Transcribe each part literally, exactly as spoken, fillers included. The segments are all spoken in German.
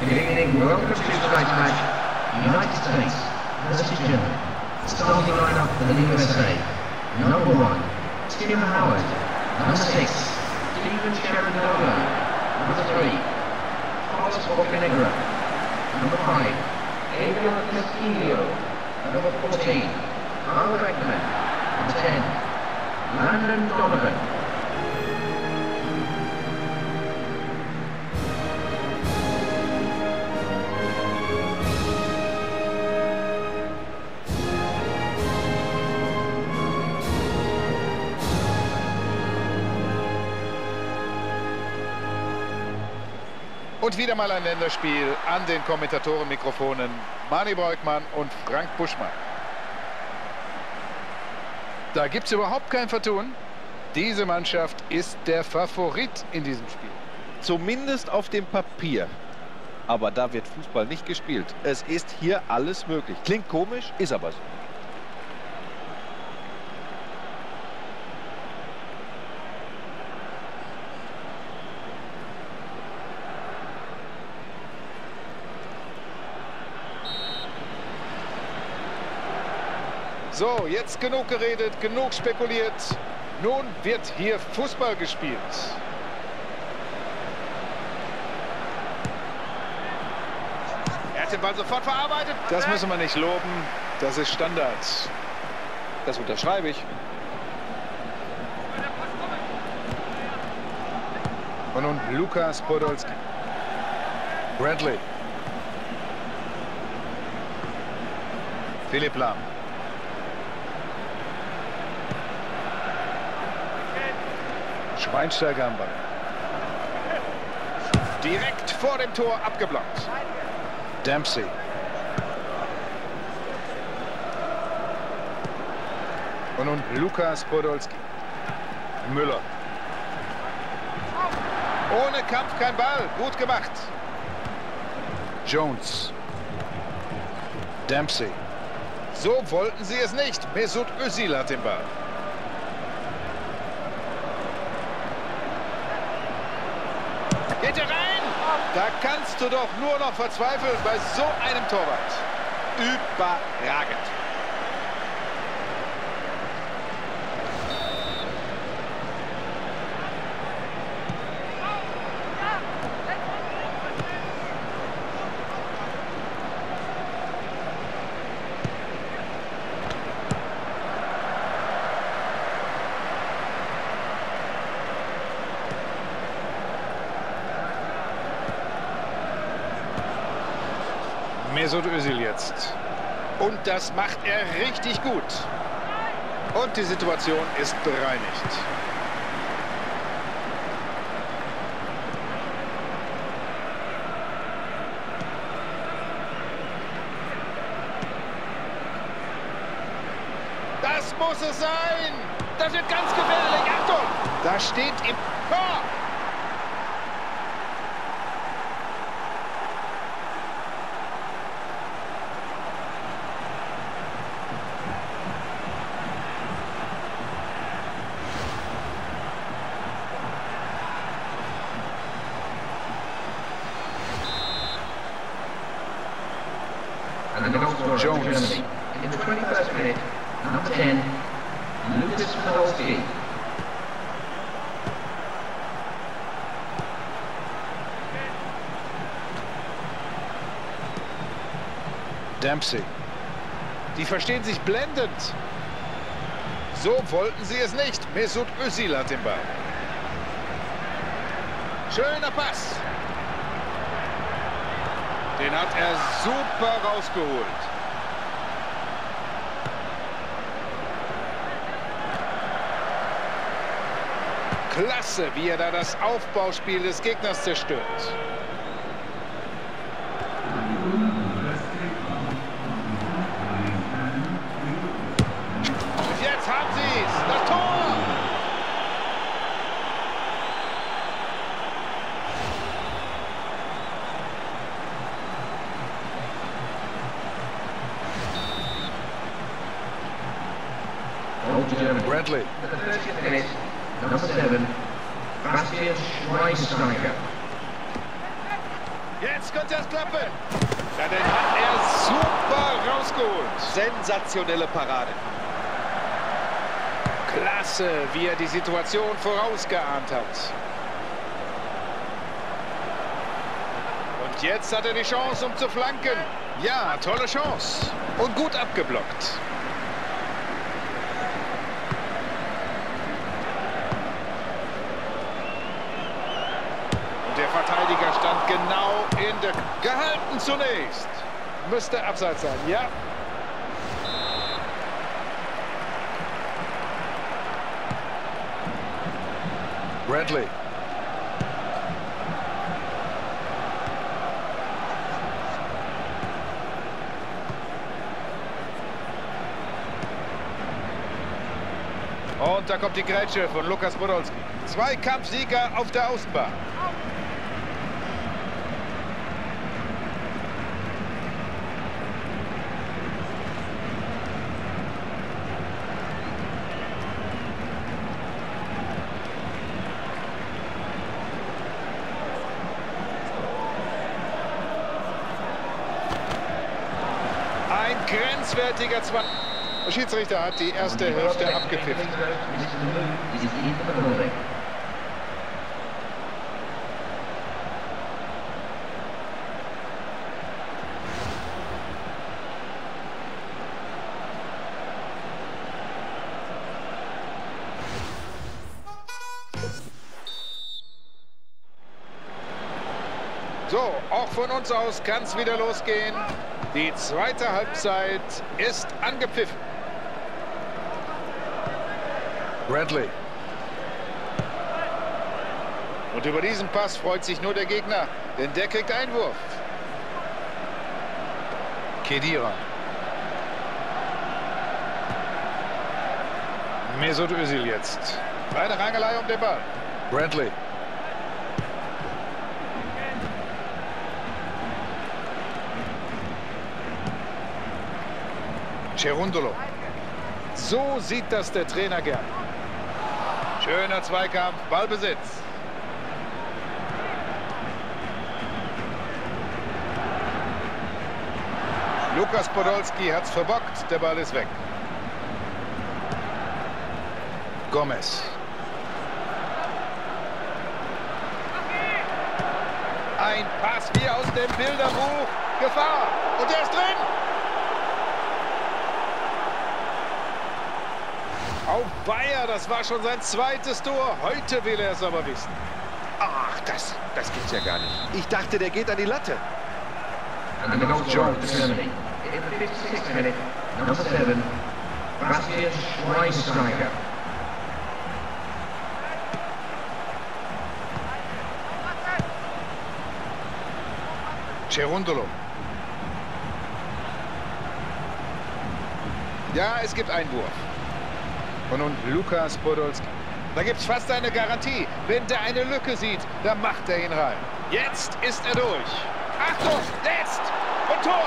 Good evening, welcome to tonight's match, United States versus Germany. Starting lineup for the U S A. Number one, Tim Howard. Number six, Steven Cherundolo. Number three, Carlos Bocanegra. Number five, Gabriel Castillo. Number fourteen, Carl Beckman. Number ten, Landon Donovan. Und wieder mal ein Länderspiel an den Kommentatorenmikrofonen Mani Breukmann und Frank Buschmann. Da gibt es überhaupt kein Vertun. Diese Mannschaft ist der Favorit in diesem Spiel. Zumindest auf dem Papier. Aber da wird Fußball nicht gespielt. Es ist hier alles möglich. Klingt komisch, ist aber so. So, jetzt genug geredet, genug spekuliert. Nun wird hier Fußball gespielt. Er hat den Ball sofort verarbeitet. Das müssen wir nicht loben. Das ist Standard. Das unterschreibe ich. Und nun Lukas Podolski. Bradley. Philipp Lahm. Schweinsteiger am Ball. Direkt vor dem Tor abgeblockt. Dempsey. Und nun Lukas Podolski. Müller. Ohne Kampf kein Ball. Gut gemacht. Jones. Dempsey. So wollten sie es nicht. Mesut Özil hat den Ball. Geht er rein? Da kannst du doch nur noch verzweifeln bei so einem Torwart. Überragend. Mesut Özil jetzt. Und das macht er richtig gut. Und die Situation ist bereinigt. Das muss es sein. Das wird ganz gefährlich. Achtung! Da steht im Tor. Jones. In the twenty-first minute, number ten, Lukas Podolski. Dempsey. Die verstehen sich blendend. So wollten sie es nicht. Mesut Özil hat den Ball. Schöner Pass. Den hat er super rausgeholt. Klasse, wie er da das Aufbauspiel des Gegners zerstört. Und jetzt haben sie es. Das Tor! Bradley. At the thirtieth minute, number seven, Bastian Schweinsteiger. Jetzt könnte es klappen. Ja, den hat er super rausgeholt. Sensationelle Parade. Klasse, wie er die Situation vorausgeahnt hat. Und jetzt hat er die Chance, um zu flanken. Ja, tolle Chance. Und gut abgeblockt. Der Verteidiger stand genau in der... Gehalten zunächst. Müsste abseits sein, ja. Bradley. Und da kommt die Grätsche von Lukas Podolski. Zweikampfsieger auf der Außenbahn. Ein grenzwertiger Zwei... Der Schiedsrichter hat die erste Hälfte abgepfiffen. So, auch von uns aus kann es wieder losgehen. Die zweite Halbzeit ist angepfiffen. Bradley. Und über diesen Pass freut sich nur der Gegner, denn der kriegt Einwurf. Khedira. Mesut Özil jetzt. Eine Rangelei um den Ball. Bradley. Cherundolo. So sieht das der Trainer gern. Schöner Zweikampf, Ballbesitz. Lukas Podolski hat's verbockt, der Ball ist weg. Gomez. Ein Pass wie aus dem Bilderbuch. Gefahr. Und er ist drin. Auf Bayer, das war schon sein zweites Tor. Heute will er es aber wissen. Ach, das, das gibt's ja gar nicht. Ich dachte, der geht an die Latte. And the goal scorer for Germany. In the fifty-sixth minute, number seven, Bastian Schweinsteiger. Cherundolo. Ja, es gibt Einwurf. Und nun Lukas Podolski. Da gibt es fast eine Garantie. Wenn der eine Lücke sieht, dann macht er ihn rein. Jetzt ist er durch. Achtung, jetzt! Und Tor!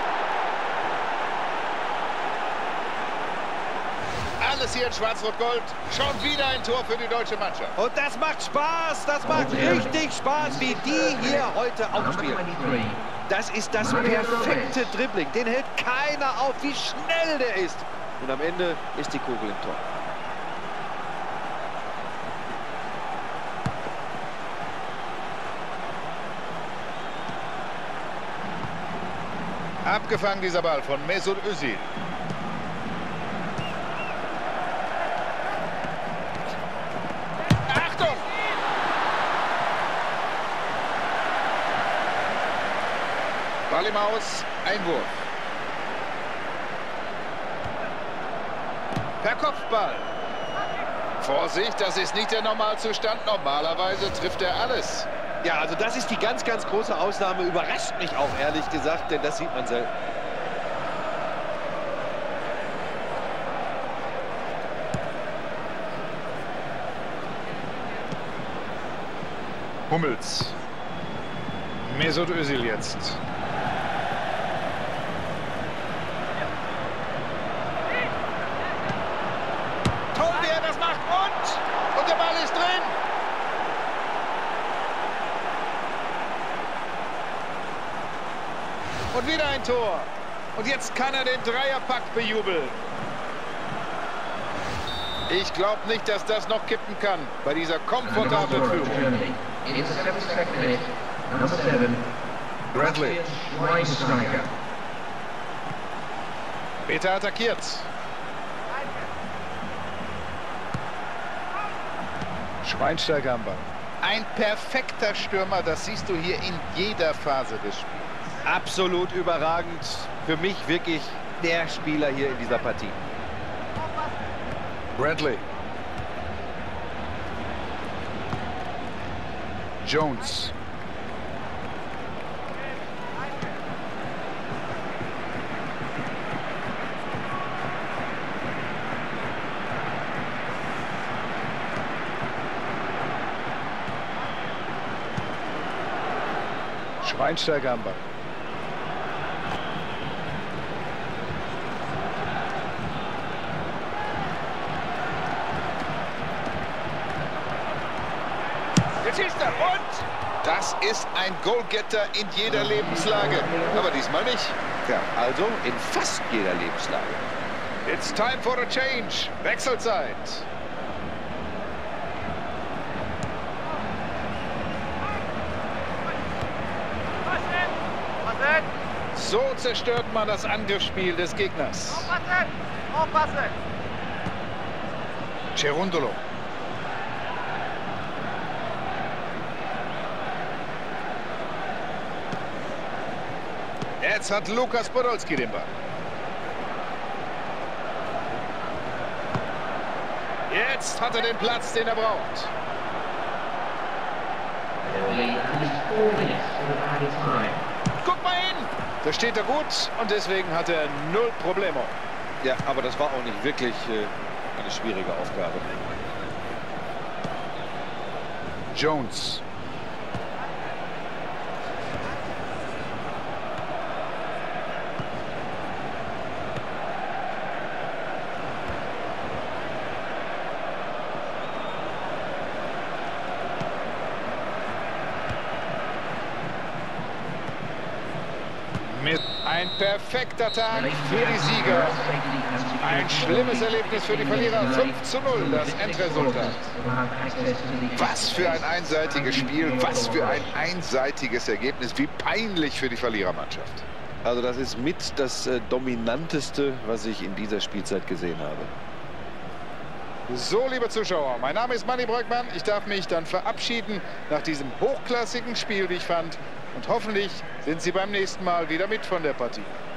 Alles hier in Schwarz-Rot-Gold. Schon wieder ein Tor für die deutsche Mannschaft. Und das macht Spaß. Das macht richtig Spaß, wie die hier heute aufspielen. Das ist das perfekte Dribbling. Den hält keiner auf, wie schnell der ist. Und am Ende ist die Kugel im Tor. Abgefangen dieser Ball von Mesut Özil. Achtung! Ball im Aus, Einwurf. Per Kopfball. Vorsicht, das ist nicht der Normalzustand. Normalerweise trifft er alles. Ja, also das ist die ganz, ganz große Ausnahme. Überrascht mich auch, ehrlich gesagt, denn das sieht man selten. Hummels. Mesut Özil jetzt. Toll, wie er das macht. Und, und der Ball ist drin. Und wieder ein Tor. Und jetzt kann er den Dreierpack bejubeln. Ich glaube nicht, dass das noch kippen kann bei dieser komfortablen Führung. Bradley. Peter attackiert. Schweinsteiger am Ball. Ein perfekter Stürmer, das siehst du hier in jeder Phase des Spiels. Absolut überragend. Für mich wirklich der Spieler hier in dieser Partie. Bradley. Jones. Schweinsteiger am Ball. Jetzt schießt er und das ist ein Goalgetter in jeder Lebenslage. Aber diesmal nicht. Ja, also in fast jeder Lebenslage. It's time for a change. Wechselzeit. So zerstört man das Angriffsspiel des Gegners. Aufpassen! Aufpassen! Cerundolo. Jetzt hat Lukas Podolski den Ball. Jetzt hat er den Platz, den er braucht. Guck mal hin! Da steht er gut und deswegen hat er null Probleme. Ja, aber das war auch nicht wirklich äh, eine schwierige Aufgabe. Jones. Mit ein perfekter Tag für die Sieger. Ein schlimmes Erlebnis für die Verlierer. fünf zu null das Endresultat. Was für ein einseitiges Spiel, was für ein einseitiges Ergebnis. Wie peinlich für die Verlierermannschaft. Also das ist mit das äh, Dominanteste, was ich in dieser Spielzeit gesehen habe. So, liebe Zuschauer, mein Name ist Manni Breukmann. Ich darf mich dann verabschieden nach diesem hochklassigen Spiel, wie ich fand. Und hoffentlich sind Sie beim nächsten Mal wieder mit von der Partie.